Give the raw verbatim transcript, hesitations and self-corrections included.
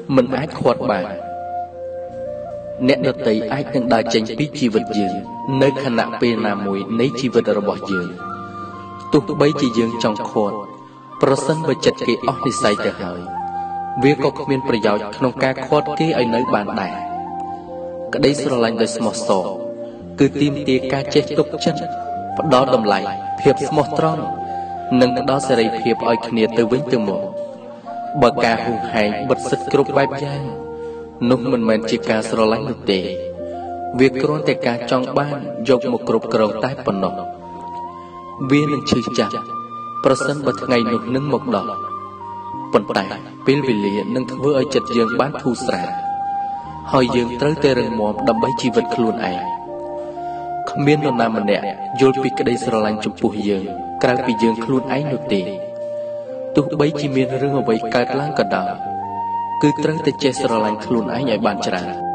មិនអាចខាត់បានអ្នកដទៃអាចនឹងដើរចេញពីជីវិតយើងនៅខណៈពេលណាមួយនៃជីវិតរបស់យើងទោះបីជាយើងចង់ខាត់ប្រសិនបើចិត្តគេអស់និស្ស័យទៅហើយវាក៏គ្មានប្រយោជន៍ក្នុងការខាត់គេឲ្យនៅបានដែរក្តីស្រឡាញ់ដោយស្មោះសរគឺទាមទារការចេះទុកចិត្តផ្ដល់តម្លៃភាពស្មោះត្រង់និងផ្ដល់សេរីភាពឲ្យគ្នាទៅវិញទៅមកបើការហួសហែងបិទសិទ្ធិគ្រប់បែបយ៉ាងនោះមិនមែនជាការស្រឡាញ់នោះទេវាគ្រាន់តែការចង់បានយកមកគ្រប់គ្រងតែប៉ុណ្ណោះវានឹងឈឺចាប់ប្រសិនបើថ្ងៃនោះនឹងមកដល់ប៉ុន្តែពេលវេលានឹងធ្វើឲ្យចិត្តយើងបានធូរស្រាលហើយយើងត្រូវតែរឹងមាំដើម្បីជីវិតខ្លួនឯងគ្មាននរណាម្នាក់យល់ពីក្តីស្រឡាញ់ចំពោះយើងក្រៅពីយើងខ្លួនឯងនោះទេទោះបីជាមានរឿងអ្វីកើតឡើងក៏ដោយគឺត្រូវតែចេះស្រឡាញ់ខ្លួនឯងឲ្យបានច្រើន